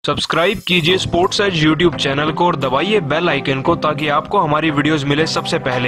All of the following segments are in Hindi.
सब्सक्राइब कीजिए स्पोर्ट्स एज यूट्यूब चैनल को और दबाइए बेल आइकन को ताकि आपको हमारी वीडियोस मिले सबसे पहले।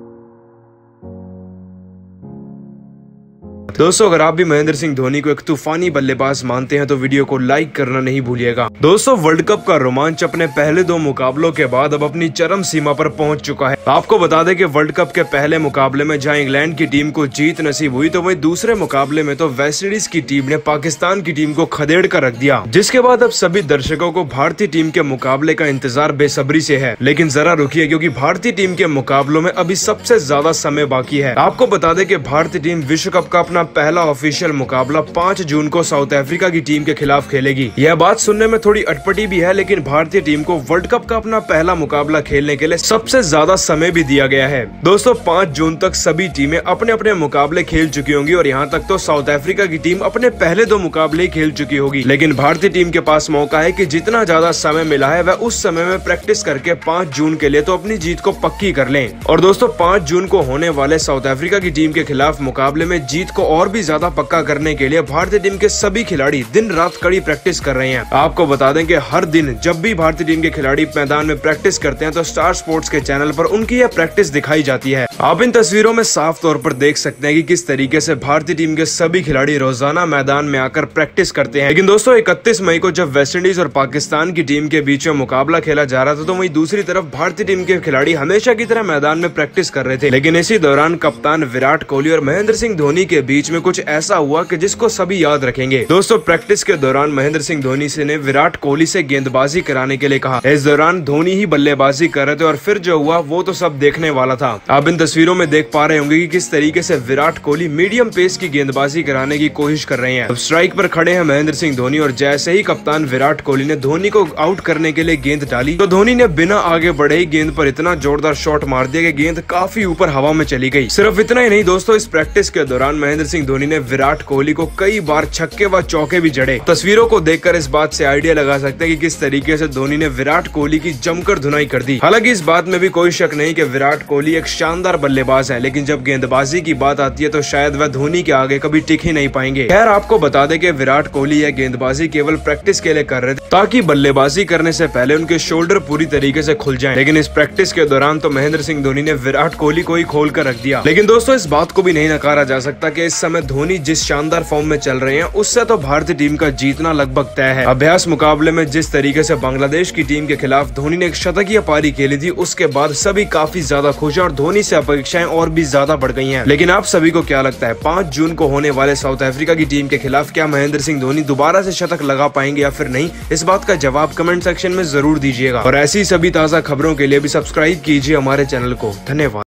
दोस्तों, अगर आप भी महेंद्र सिंह धोनी को एक तूफानी बल्लेबाज मानते हैं तो वीडियो को लाइक करना नहीं भूलिएगा। दोस्तों, वर्ल्ड कप का रोमांच अपने पहले दो मुकाबलों के बाद अब अपनी चरम सीमा पर पहुंच चुका है। आपको बता दें कि वर्ल्ड कप के पहले मुकाबले में जहां इंग्लैंड की टीम को जीत नसीब हुई, तो वहीं दूसरे मुकाबले में तो वेस्टइंडीज की टीम ने पाकिस्तान की टीम को खदेड़ कर रख दिया, जिसके बाद अब सभी दर्शकों को भारतीय टीम के मुकाबले का इंतजार बेसब्री से है। लेकिन जरा रुकिए, क्योंकि भारतीय टीम के मुकाबलों में अभी सबसे ज्यादा समय बाकी है। आपको बता दें कि भारतीय टीम विश्व कप का अपना पहला ऑफिशियल मुकाबला 5 जून को साउथ अफ्रीका की टीम के खिलाफ खेलेगी। यह बात सुनने में थोड़ी अटपटी भी है, लेकिन भारतीय टीम को वर्ल्ड कप का अपना पहला मुकाबला खेलने के लिए सबसे ज्यादा समय भी दिया गया है। दोस्तों, 5 जून तक सभी टीमें अपने अपने मुकाबले खेल चुकी होंगी और यहाँ तक तो साउथ अफ्रीका की टीम अपने पहले 2 मुकाबले ही खेल चुकी होगी। लेकिन भारतीय टीम के पास मौका है कि जितना ज्यादा समय मिला है वह उस समय में प्रैक्टिस करके 5 जून के लिए तो अपनी जीत को पक्की कर लें। और दोस्तों, 5 जून को होने वाले साउथ अफ्रीका की टीम के खिलाफ मुकाबले में जीत को और भी ज्यादा पक्का करने के लिए भारतीय टीम के सभी खिलाड़ी दिन रात कड़ी प्रैक्टिस कर रहे हैं। आपको बता दें कि हर दिन जब भी भारतीय टीम के खिलाड़ी मैदान में प्रैक्टिस करते हैं तो स्टार स्पोर्ट्स के चैनल पर उनकी यह प्रैक्टिस दिखाई जाती है। आप इन तस्वीरों में साफ तौर पर देख सकते हैं कि किस तरीके से भारतीय टीम के सभी खिलाड़ी रोजाना मैदान में आकर प्रैक्टिस करते हैं। लेकिन दोस्तों, 31 मई को जब वेस्टइंडीज और पाकिस्तान की टीम के बीच में मुकाबला खेला जा रहा था, तो वहीं दूसरी तरफ भारतीय टीम के खिलाड़ी हमेशा की तरह मैदान में प्रैक्टिस कर रहे थे। लेकिन इसी दौरान कप्तान विराट कोहली और महेंद्र सिंह धोनी के बीच में कुछ ऐसा हुआ कि जिसको सभी याद रखेंगे। दोस्तों, प्रैक्टिस के दौरान महेंद्र सिंह धोनी ने विराट कोहली से गेंदबाजी कराने के लिए कहा। इस दौरान धोनी ही बल्लेबाजी कर रहे थे और फिर जो हुआ वो तो सब देखने वाला था। आप इन तस्वीरों में देख पा रहे होंगे कि किस तरीके से विराट कोहली मीडियम पेस की गेंदबाजी कराने की कोशिश कर रहे हैं। अब स्ट्राइक पर खड़े हैं महेंद्र सिंह धोनी और जैसे ही कप्तान विराट कोहली ने धोनी को आउट करने के लिए गेंद डाली, तो धोनी ने बिना आगे बढ़े ही गेंद पर इतना जोरदार शॉट मार दिया कि गेंद काफी ऊपर हवा में चली गई। सिर्फ इतना ही नहीं दोस्तों, इस प्रैक्टिस के दौरान महेंद्र सिंह धोनी ने विराट कोहली को कई बार छक्के व चौके भी जड़े। तस्वीरों को देखकर इस बात से आइडिया लगा सकते हैं कि किस तरीके से धोनी ने विराट कोहली की जमकर धुनाई कर दी। हालांकि इस बात में भी कोई शक नहीं कि विराट कोहली एक शानदार बल्लेबाज है, लेकिन जब गेंदबाजी की बात आती है तो शायद वह धोनी के आगे कभी टिक ही नहीं पाएंगे। खैर, आपको बता दें कि विराट कोहली यह गेंदबाजी केवल प्रैक्टिस के लिए कर रहे थे, ताकि बल्लेबाजी करने से पहले उनके शोल्डर पूरी तरीके से खुल जाएं। लेकिन इस प्रैक्टिस के दौरान तो महेंद्र सिंह धोनी ने विराट कोहली को ही खोल कर रख दिया। लेकिन दोस्तों, इस बात को भी नहीं नकारा जा सकता कि इस समय धोनी जिस शानदार फॉर्म में चल रहे हैं, उससे तो भारतीय टीम का जीतना लगभग तय है। अभ्यास मुकाबले में जिस तरीके से बांग्लादेश की टीम के खिलाफ धोनी ने एक शतकीय पारी खेली थी, उसके बाद सभी काफी ज्यादा खुश हैं और धोनी से अपेक्षाएं और भी ज्यादा बढ़ गई हैं। लेकिन आप सभी को क्या लगता है, 5 जून को होने वाले साउथ अफ्रीका की टीम के खिलाफ क्या महेंद्र सिंह धोनी दोबारा से शतक लगा पाएंगे या फिर नहीं? इस बात का जवाब कमेंट सेक्शन में जरूर दीजिएगा और ऐसी सभी ताजा खबरों के लिए भी सब्सक्राइब कीजिए हमारे चैनल को। धन्यवाद।